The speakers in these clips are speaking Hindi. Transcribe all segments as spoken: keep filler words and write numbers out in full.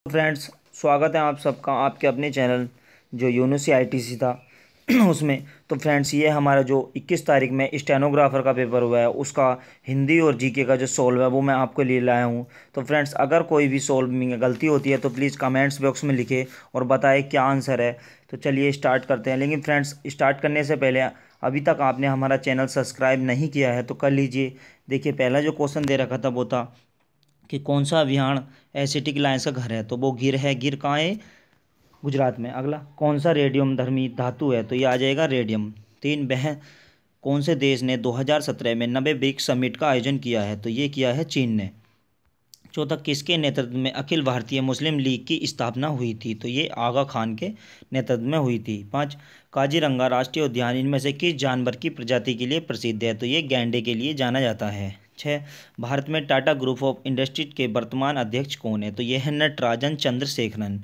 फ्रेंड्स, स्वागत है आप सबका आपके अपने चैनल जो यूनिवर्सिटी आईटीसी था उसमें। तो फ्रेंड्स, ये हमारा जो इक्कीस तारीख में स्टेनोग्राफर का पेपर हुआ है उसका हिंदी और जीके का जो सॉल्व है वो मैं आपके लिए लाया हूँ। तो फ्रेंड्स, अगर कोई भी सॉल्व में गलती होती है तो प्लीज़ कमेंट्स बॉक्स में लिखे और बताएं क्या आंसर है। तो चलिए स्टार्ट करते हैं। लेकिन फ्रेंड्स, स्टार्ट करने से पहले अभी तक आपने हमारा चैनल सब्सक्राइब नहीं किया है तो कर लीजिए। देखिए, पहला जो क्वेश्चन दे रखा था वो था कि कौन सा अभियान एसिटिक लाइन्स का घर है, तो वो गिर है। गिर कहाँ है? गुजरात में। अगला, कौन सा रेडियम धर्मी धातु है, तो ये आ जाएगा रेडियम। तीन, वह कौन से देश ने दो हज़ार सत्रह में नब्बे ब्रिक्स समिट का आयोजन किया है, तो ये किया है चीन ने। चौथा, किसके नेतृत्व में अखिल भारतीय मुस्लिम लीग की स्थापना हुई थी, तो ये आगा खान के नेतृत्व में हुई थी। पाँच, काजीरंगा राष्ट्रीय उद्यान इनमें से किस जानवर की प्रजाति के लिए प्रसिद्ध है, तो ये गैंडे के लिए जाना जाता है। छः, भारत में टाटा ग्रुप ऑफ इंडस्ट्रीज के वर्तमान अध्यक्ष कौन है, तो ये है नटराजन चंद्रशेखरन।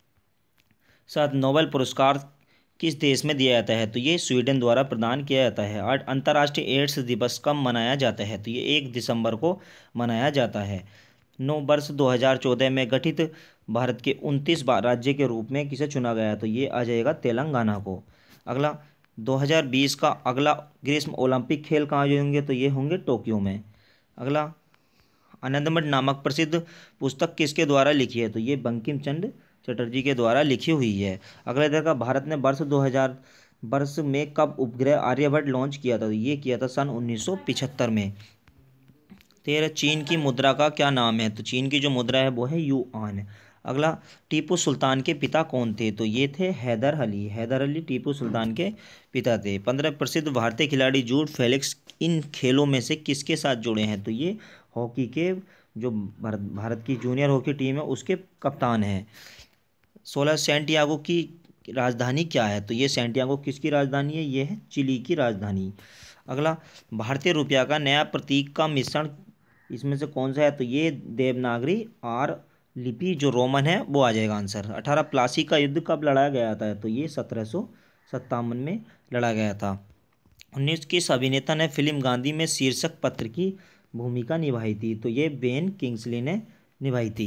सात, नोबेल पुरस्कार किस देश में दिया जाता है, तो ये स्वीडन द्वारा प्रदान किया जाता है। आठ, अंतर्राष्ट्रीय एड्स दिवस कब मनाया जाता है, तो ये एक दिसंबर को मनाया जाता है। नौ, वर्ष दो हज़ार चौदह में गठित भारत के उनतीस राज्य के रूप में किसे चुना गया, तो ये आ जाएगा तेलंगाना को। अगला, दो हज़ार बीस का अगला ग्रीष्म ओलंपिक खेल कहाँ होंगे, तो ये होंगे टोक्यो में। अगला, आनंदमठ नामक प्रसिद्ध पुस्तक किसके द्वारा लिखी है, तो ये बंकिम चंद्र चटर्जी के द्वारा लिखी हुई है। अगला इधर का, भारत ने वर्ष दो हज़ार वर्ष में कब उपग्रह आर्यभट्ट लॉन्च किया था, तो ये किया था सन उन्नीस सौ पिछहत्तर में। तेरह, चीन की मुद्रा का क्या नाम है, तो चीन की जो मुद्रा है वो है युआन। अगला, टीपू सुल्तान के पिता कौन थे, तो ये थे हैदर अली। हैदर अली टीपू सुल्तान के पिता थे। पंद्रह, प्रसिद्ध भारतीय खिलाड़ी जूड फेलिक्स इन खेलों में से किसके साथ जुड़े हैं, तो ये हॉकी के जो भारत भारत की जूनियर हॉकी टीम है उसके कप्तान हैं। सोलह, सैंटियागो की राजधानी क्या है, तो ये सैंटियागो किसकी राजधानी है, ये है चिली की राजधानी। अगला, भारतीय रुपया का नया प्रतीक का मिश्रण इसमें से कौन सा है, तो ये देवनागरी और लिपि जो रोमन है वो आ जाएगा आंसर। अठारह, प्लासी का युद्ध कब लड़ा गया था, तो ये सत्रह सौ सत्तावन में लड़ा गया था। उन्नीस, किस अभिनेता ने फिल्म गांधी में शीर्षक पात्र की भूमिका निभाई थी, तो ये बेन किंग्सली ने निभाई थी।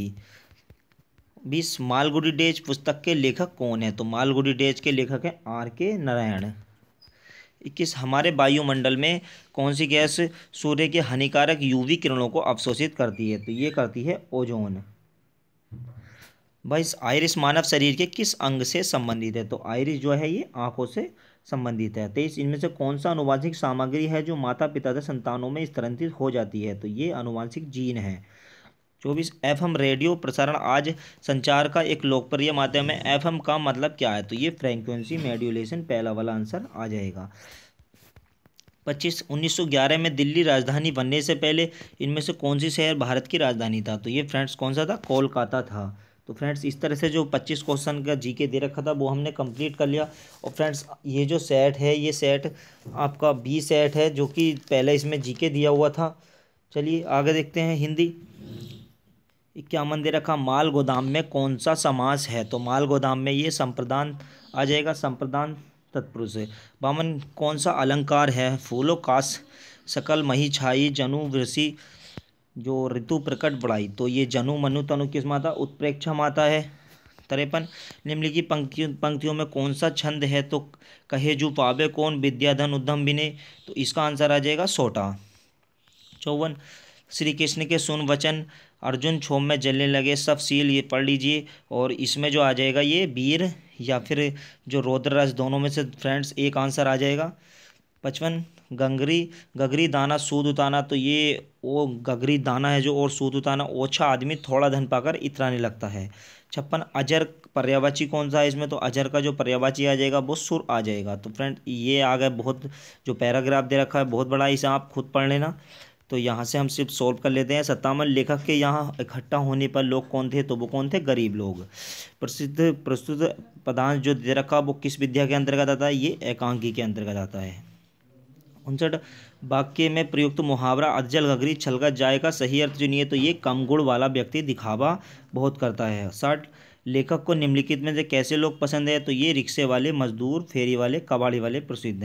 बीस, मालगुडी डेज पुस्तक के लेखक कौन है, तो मालगुडी डेज के लेखक हैं आर के नारायण। इक्कीस, हमारे वायुमंडल में कौन सी गैस सूर्य के हानिकारक यूवी किरणों को अवशोषित करती है, तो ये करती है ओजोन। बाईस, आइरिस मानव शरीर के किस अंग से संबंधित है, तो आइरिस जो है ये आंखों से संबंधित है। तेईस, इनमें से कौन सा आनुवांशिक सामग्री है जो माता पिता से संतानों में स्थानांतरित हो जाती है, तो ये आनुवांशिक जीन है। चौबीस, एफएम रेडियो प्रसारण आज संचार का एक लोकप्रिय माध्यम है। एफएम का मतलब क्या है, तो ये फ्रीक्वेंसी मॉड्यूलेशन, पहला वाला आंसर आ जाएगा। पच्चीस, उन्नीस सौ ग्यारह में दिल्ली राजधानी बनने से पहले इनमें से कौन सी शहर भारत की राजधानी था, तो ये फ्रेंड्स कौन सा था, कोलकाता था। तो फ्रेंड्स, इस तरह से जो पच्चीस क्वेश्चन का जीके दे रखा था वो हमने कंप्लीट कर लिया। और फ्रेंड्स, ये जो सेट है ये सेट आपका बी सेट है जो कि पहले इसमें जीके दिया हुआ था। चलिए आगे देखते हैं। हिंदी इक्यावन दे रखा, माल गोदाम में कौन सा समास है, तो माल गोदाम में ये संप्रदान आ जाएगा, संप्रदान तत्पुरुष है। बावन, कौन सा अलंकार है, फूलों काश सकल मही छाई जनु वृषि जो ऋतु प्रकट बढ़ाई, तो ये जनु मनु तनु किस माता, उत्प्रेक्षा माता है। तिरपन, निम्नलिखित पंक्तियों पंक्तियों में कौन सा छंद है, तो कहे जू पावे कौन विद्याधन उद्यम बिने, तो इसका आंसर आ जाएगा सोटा। चौवन, श्री कृष्ण के सुन वचन अर्जुन क्षोभ में जलने लगे सब सील, ये पढ़ लीजिए। और इसमें जो आ जाएगा ये वीर या फिर जो रौद्र रस, दोनों में से फ्रेंड्स एक आंसर आ जाएगा। पचपन, गंगरी गगरी दाना सूद उताना, तो ये वो गगरी दाना है जो, और सूद उताना, ओछा आदमी थोड़ा धन पाकर इतराने लगता है। छप्पन, अजर पर्यायवाची कौन सा है इसमें, तो अजर का जो पर्यायवाची आ जाएगा वो सुर आ जाएगा। तो फ्रेंड, ये आ गए बहुत जो पैराग्राफ दे रखा है बहुत बड़ा, इसे आप खुद पढ़ लेना। तो यहाँ से हम सिर्फ सोल्व कर लेते हैं। सत्तावन, लेखक के यहाँ इकट्ठा होने पर लोग कौन थे, तो वो कौन थे, गरीब लोग। प्रसिद्ध प्रस्तुत पदांश जो दे रखा वो किस विद्या के अंतर्गत आता है, ये एकांकी के अंतर्गत आता है। उनसठ, वाक्य में प्रयुक्त मुहावरा अज्जल गगरी छलका जाए का सही अर्थ चुनिए, तो ये कम गुण वाला व्यक्ति दिखावा बहुत करता है। साठ, लेखक को निम्नलिखित में से कैसे लोग पसंद है, तो ये रिक्शे वाले, मजदूर, फेरी वाले, कबाड़ी वाले प्रसिद्ध हैं।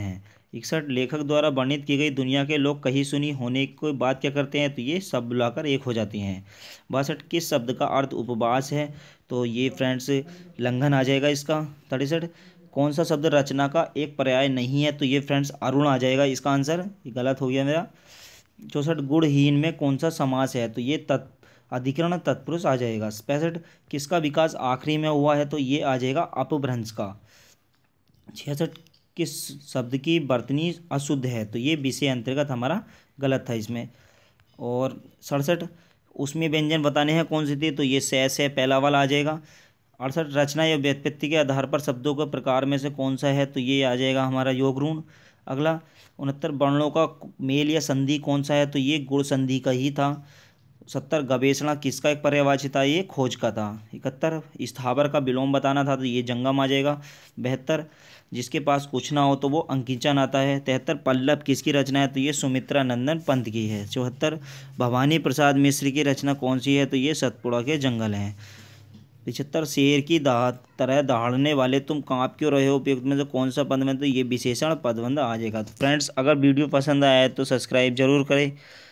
इकसठ लेखक द्वारा वर्णित की गई दुनिया के लोग कही सुनी होने की बात क्या करते हैं, तो ये सब बुलाकर एक हो जाती हैं। बासठ किस शब्द का अर्थ उपवास है, तो ये फ्रेंड्स लंघन आ जाएगा इसका। तिरसठ कौन सा शब्द रचना का एक पर्याय नहीं है, तो ये फ्रेंड्स अरुण आ जाएगा इसका आंसर, ये गलत हो गया मेरा। चौंसठ गुणहीन में कौन सा समास है, तो ये तत् अधिकरण तत्पुरुष आ जाएगा। पैंसठ किसका विकास आखिरी में हुआ है, तो ये आ जाएगा अपभ्रंश का। छियासठ किस शब्द की वर्तनी अशुद्ध है, तो ये विषय अंतर्गत हमारा गलत था इसमें। और सड़सठ उसमें व्यंजन बताने हैं कौन सी थी, तो ये शेष है, पहला वाला आ जाएगा। अड़सठ रचना या व्युत्पत्ति के आधार पर शब्दों के प्रकार में से कौन सा है, तो ये आ जाएगा हमारा योगऋण। अगला उनहत्तर वर्णों का मेल या संधि कौन सा है, तो ये गुण संधि का ही था। सत्तर गवेषणा किसका एक पर्यायवाची था, ये खोज का था। इकहत्तर स्थावर का विलोम बताना था, तो ये जंगम आ जाएगा। बहत्तर जिसके पास कुछ ना हो तो वो अंकिचन आता है। तिहत्तर पल्लव किसकी रचना है, तो ये सुमित्रा नंदन पंत की है। चौहत्तर भवानी प्रसाद मिश्र की रचना कौन सी है, तो ये सतपुड़ा के जंगल हैं। पिछहत्तर शेर की दा तरह दहाड़ने वाले तुम काँप क्यों रहे हो, उपयुक्त में से कौन सा पद में, तो ये विशेषण पदबंध आ जाएगा। तो फ्रेंड्स अगर वीडियो पसंद आया है तो सब्सक्राइब जरूर करें।